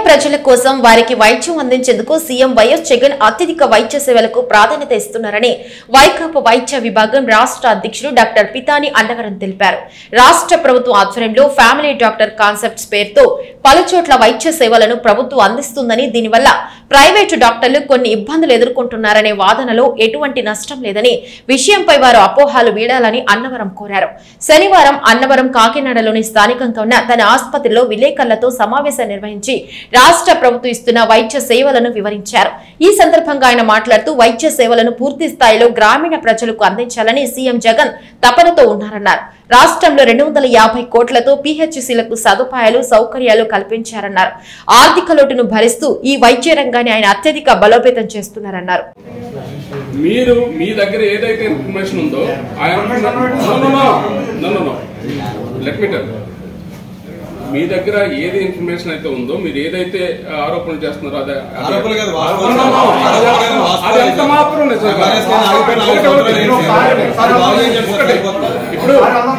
ప్రజల కోసం వారికి వైద్యం అందించేందుకు సీఎం వైఎస్ జగన్ అత్యధిక వైద్య సేవలకు ప్రాధాన్యత ఇస్తున్నారని వైకాపా వైద్య విభాగం రాష్ట్ర అధ్యక్షుడు డాక్టర్ పితాని అన్నవరం తెలిపారు. రాష్ట్ర ప్రభుత్వం ఆధ్వర్యంలో ఫ్యామిలీ డాక్టర్ కాన్సెప్ట్స్ పేరుతో పలుచోట్ల వైద్య సేవలను ప్రభుత్వం అందిస్తుందని, దీనివల్ల ప్రైవేటు డాక్టర్లు కొన్ని ఇబ్బందులు ఎదుర్కొంటున్నారనే వాదనలో ఎటువంటి నష్టం లేదని, విషయంపై వారు అపోహలు వీడాలని అన్నవరం కోరారు. శనివారం అన్నవరం కాకినాడలోని స్థానికంగా ఉన్న తన ఆసుపత్రిలో విలేకరులతో సమావేశం నిర్వహించి రాష్ట్ర ప్రభుత్వం ఇస్తున్న వైద్య సేవలను వివరించారు. ఈ సందర్భంగా ఆయన మాట్లాడుతూ వైద్య సేవలను పూర్తి స్థాయిలో గ్రామీణ ప్రజలకు అందించాలని సీఎం జగన్ తపనతో ఉన్నారన్నారు. రాష్ట్రంలో 250 కోట్లతో పీహెచ్సీలకు సదుపాయాలు, సౌకర్యాలు కల్పించారన్నారు. ఆర్థిక లోటును భరిస్తూ ఈ వైద్య రంగాన్ని ఆయన అత్యధిక బలోపేతం చేస్తున్నారన్నారు. మీరు మీ దగ్గర ఏదైతే ఇన్ఫర్మేషన్ ఉందో మీ దగ్గర ఏది ఇన్ఫర్మేషన్ అయితే ఉందో, మీరు ఏదైతే ఆరోపణలు చేస్తున్నారో అది ఎంత మాత్రం ఇప్పుడు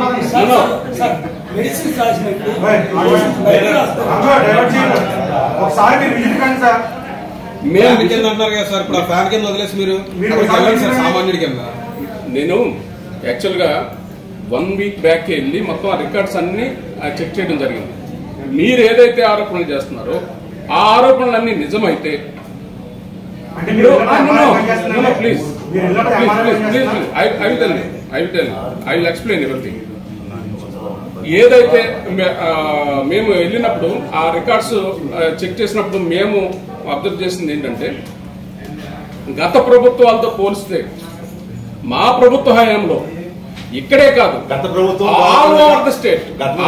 నేను యాక్చువల్ గా 1 వీక్ బ్యాక్ వెళ్ళి మొత్తం ఆ రికార్డ్స్ అన్ని చెక్ చేయడం జరిగింది. మీరు ఏదైతే ఆరోపణలు చేస్తున్నారో ఆ ఆరోపణలన్నీ నిజమైతే please I will explain everything. ఏదైతే మేము వెళ్ళినప్పుడు ఆ రికార్డ్స్ చెక్ చేసినప్పుడు మేము అబ్జర్వ్ చేసింది ఏంటంటే, గత ప్రభుత్వాలతో పోలిస్తే మా ప్రభుత్వ హయాంలో ఇక్కడే కాదు, ఆల్ ఓవర్ ది స్టేట్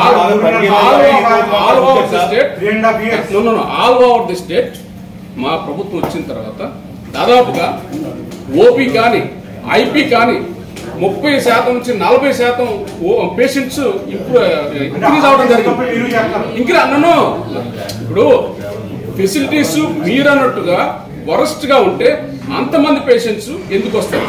మా ప్రభుత్వం వచ్చిన తర్వాత దాదాపుగా ఓపీ కానీ ఐపీ కానీ 30% నుంచి 40% పేషెంట్స్ ఇంక్రీజ్ అవడం జరిగింది. ఇప్పుడు ఫెసిలిటీస్ మీరు అన్నట్టుగా వరస్ట్ గా ఉంటే అంతమంది పేషెంట్స్ ఎందుకు వస్తారు?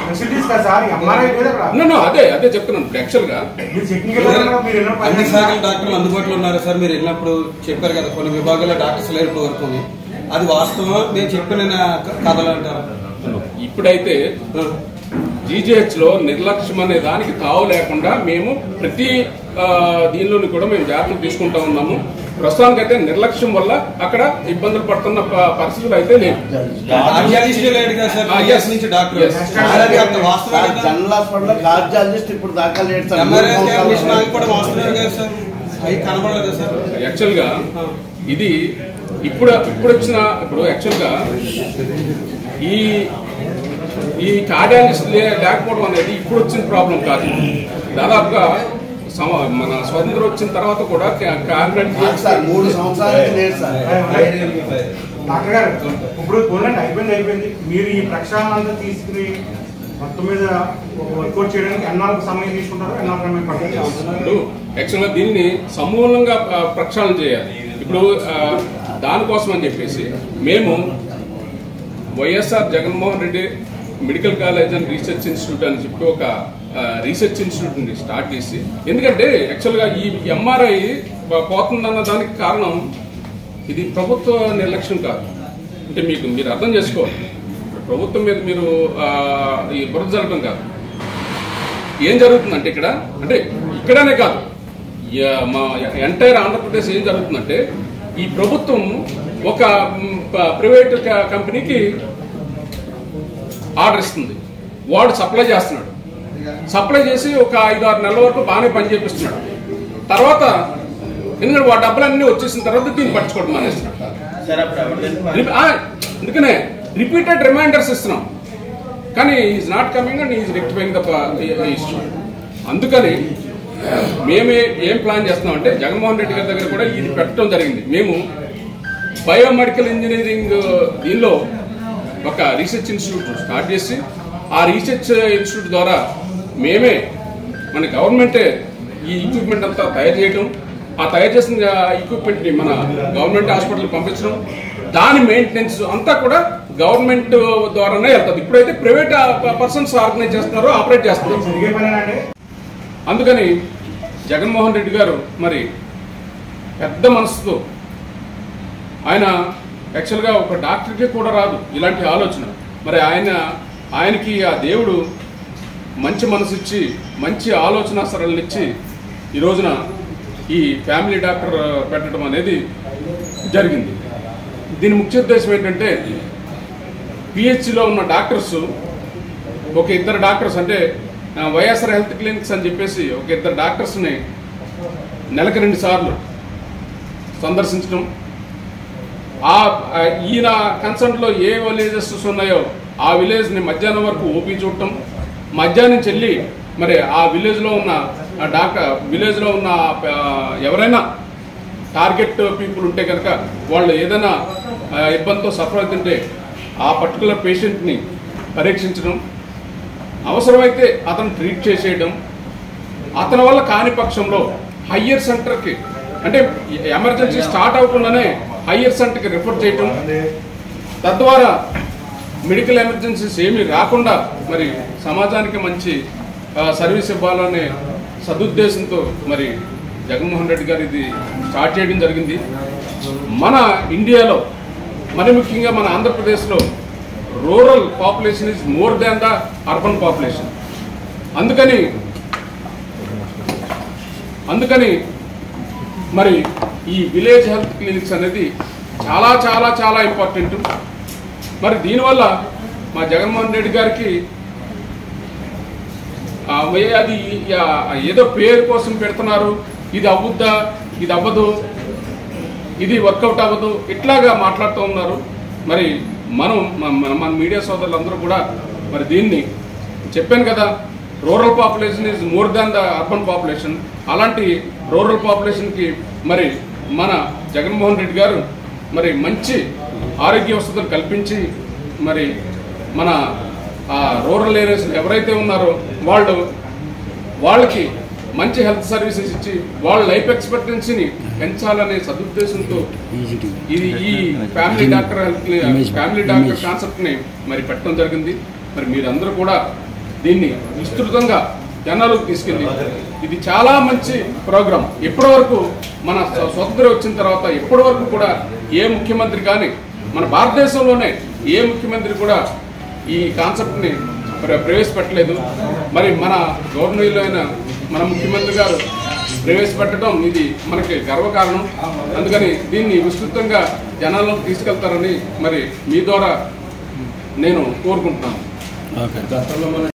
అదే చెప్తున్నాను. యాక్చువల్ గా అన్ని శాఖల డాక్టర్లు అందుబాటులో ఉన్నారు సార్. మీరు వెళ్ళినప్పుడు చెప్పారు కదా, కొన్ని విభాగాల్లో డాక్టర్స్ లేరు వరకు. అది వాస్తవం, నేను చెప్పిన కథలు అంటారు. ఇప్పుడైతే జీజీహెచ్ లో నిర్లక్ష్యం అనే దానికి తావు లేకుండా మేము ప్రతి దీనిలోని కూడా మేము జాగ్రత్తలు తీసుకుంటా ఉన్నాము. ప్రస్తుతానికైతే నిర్లక్ష్యం వల్ల అక్కడ ఇబ్బందులు పడుతున్న పరిస్థితులు అయితే లేవు. యాక్చువల్ గా ఇది ఇప్పుడు యాక్చువల్ గా ఈ కార్డియాలజిస్ట్ లేకపోవడం అనేది ఇప్పుడు వచ్చిన ప్రాబ్లం కాదు. దాదాపుగా మన స్వతంత్రం వచ్చిన తర్వాత కూడా ఇప్పుడు అయిపోయింది. మీరు ఈ ప్రక్షాళన అంతా తీసుకుని మొత్తం మీద వర్కౌట్ చేయడానికి ఎన్నాళ్ళకు సమయం తీసుకుంటారు, ఎన్నాళ్ళ సమయం పడుతుంది? యాక్చువల్గా దీన్ని సమూలంగా ప్రక్షాళన చేయాలి. ఇప్పుడు దానికోసం అని చెప్పేసి మేము YSR Jaganmohan Reddy medical college and research institute అని చెప్పి ఒక రీసెర్చ్ ఇన్స్టిట్యూట్ ని స్టార్ట్ చేసి, ఎందుకంటే యాక్చువల్గా ఈ ఎంఆర్ఐ పోతుందన్న దానికి కారణం ఇది ప్రభుత్వ నిర్లక్ష్యం కాదు. అంటే మీరు అర్థం చేసుకోవాలి, ప్రభుత్వం మీద మీరు ఈ బురద జరగడం కాదు. ఏం జరుగుతుందంటే ఇక్కడనే కాదు, మా ఎంటైర్ ఆంధ్రప్రదేశ్ ఏం జరుగుతుందంటే, ఈ ప్రభుత్వం ఒక ప్రైవేట్ కంపెనీకి ఆర్డర్ ఇస్తుంది, వాడు సప్లై చేస్తున్నాడు. సప్లై చేసి ఒక 5-6 నెలల వరకు బాగానే పని చేపిస్తున్నాడు. తర్వాత ఎందుకంటే వాడు డబ్బులన్నీ వచ్చేసిన తర్వాత దీన్ని పట్టుకోవడం మానేస్తున్నాడు. అందుకనే రిపీటెడ్ రిమైండర్స్ ఇస్తున్నాం, కానీ is not coming and is rectifying the issue. అందుకని మేమే ఏం ప్లాన్ చేస్తున్నాం అంటే, జగన్మోహన్ రెడ్డి గారి దగ్గర కూడా ఇది పెట్టడం జరిగింది. మేము బయోమెడికల్ ఇంజనీరింగ్ దీనిలో ఒక రీసెర్చ్ ఇన్స్టిట్యూట్ స్టార్ట్ చేసి, ఆ రీసెర్చ్ ఇన్స్టిట్యూట్ ద్వారా మేమే మన గవర్నమెంటే ఈ ఎక్విప్మెంట్ అంతా తయారు చేయడం, ఆ తయారు చేసిన ఎక్విప్మెంట్ ని మన గవర్నమెంట్ హాస్పిటల్ పంపించడం, దాని మెయింటెనెన్స్ అంతా కూడా గవర్నమెంట్ ద్వారానే వెళ్తుంది. ఇప్పుడైతే ప్రైవేట్ పర్సన్స్ ఆర్గనైజ్ చేస్తున్నారు, ఆపరేట్ చేస్తున్నారు. అందుకని జగన్మోహన్ రెడ్డి గారు మరి పెద్ద మనసుతో ఆయన యాక్చువల్గా ఒక డాక్టర్కి కూడా రాదు ఇలాంటి ఆలోచన. మరి ఆయనకి ఆ దేవుడు మంచి మనసు ఇచ్చి మంచి ఆలోచన సరళిని ఇచ్చి ఈ రోజున ఈ ఫ్యామిలీ డాక్టర్ పెట్టడం అనేది జరిగింది. దీని ముఖ్య ఉద్దేశం ఏంటంటే పిహెచ్సిలో ఉన్న డాక్టర్స్ ఒక ఇద్దరు డాక్టర్స్ అంటే వైఎస్ఆర్ హెల్త్ క్లినిక్స్ అని చెప్పేసి ఒక ఇద్దరు డాక్టర్స్ని నెలకు 2 సార్లు సందర్శించడం, ఈయన కన్సర్న్లో ఏ విలేజెస్ ఉన్నాయో ఆ విలేజ్ని మధ్యాహ్నం వరకు ఓపీ చూడటం, మధ్యాహ్నం నుంచి వెళ్ళి మరి ఆ విలేజ్లో ఉన్న విలేజ్లో ఉన్న ఎవరైనా టార్గెట్ పీపుల్ ఉంటే కనుక వాళ్ళు ఏదైనా ఇబ్బందితో సఫర్ అవుతుంటే ఆ పర్టికులర్ పేషెంట్ని పరీక్షించడం, అవసరమైతే అతను ట్రీట్ చేసేయడం, అతని వల్ల కాని పక్షంలో హయ్యర్ సెంటర్కి అంటే ఎమర్జెన్సీ స్టార్ట్ అవ్వకుండానే హయ్యర్ సెంటర్కి రిఫర్ చేయటం, తద్వారా మెడికల్ ఎమర్జెన్సీస్ ఏమీ రాకుండా మరి సమాజానికి మంచి సర్వీస్ ఇవ్వాలనే సదుద్దేశంతో మరి జగన్మోహన్ రెడ్డి గారు ఇది స్టార్ట్ చేయడం జరిగింది. మన ఇండియాలో మరి ముఖ్యంగా మన ఆంధ్రప్రదేశ్లో rural population is more than the urban population. అందుకని మరి ఈ విలేజ్ హెల్త్ క్లినిక్స్ అనేది చాలా చాలా చాలా ఇంపార్టెంట్. మరి దీనివల్ల మా జగన్మోహన్ రెడ్డి గారికి అది ఏదో పేరు కోసం పెడుతున్నారు, ఇది అవ్వుద్దా, ఇది అవ్వదు, ఇది వర్కౌట్ అవ్వదు, ఇట్లాగా మాట్లాడుతూ ఉన్నారు. మరి మన మీడియా సోదరులందరూ కూడా మరి దీన్ని చెప్పాను కదా, rural population is more than the urban population. అలాంటి రూరల్ పాపులేషన్కి మరి మన జగన్మోహన్ రెడ్డి గారు మరి మంచి ఆరోగ్య వసతులు కల్పించి మరి మన రూరల్ ఏరియాస్ ఎవరైతే ఉన్నారో వాళ్ళకి మంచి హెల్త్ సర్వీసెస్ ఇచ్చి వాళ్ళ లైఫ్ ఎక్స్పెక్టెన్సీని పెంచాలనే సదుద్దేశంతో ఇది ఈ ఫ్యామిలీ డాక్టర్ కాన్సెప్ట్ని మరి పెట్టడం జరిగింది. మరి మీరందరూ కూడా దీన్ని విస్తృతంగా జనాలకు తీసుకెళ్ళి ఇది చాలా మంచి ప్రోగ్రాం. ఇప్పటి వరకు మన స్వతంత్రం వచ్చిన తర్వాత ఇప్పటి వరకు కూడా ఏ ముఖ్యమంత్రి కానీ మన భారతదేశంలోనే ఏ ముఖ్యమంత్రి కూడా ఈ కాన్సెప్ట్ని ప్రవేశపెట్టలేదు. మరి మన గవర్నర్లైన మన ముఖ్యమంత్రి గారు ప్రవేశపెట్టడం ఇది మనకి గర్వకారణం. అందుకని దీన్ని విస్తృతంగా జనాల్లోకి తీసుకెళ్తారని మరి మీ ద్వారా నేను కోరుకుంటున్నాను.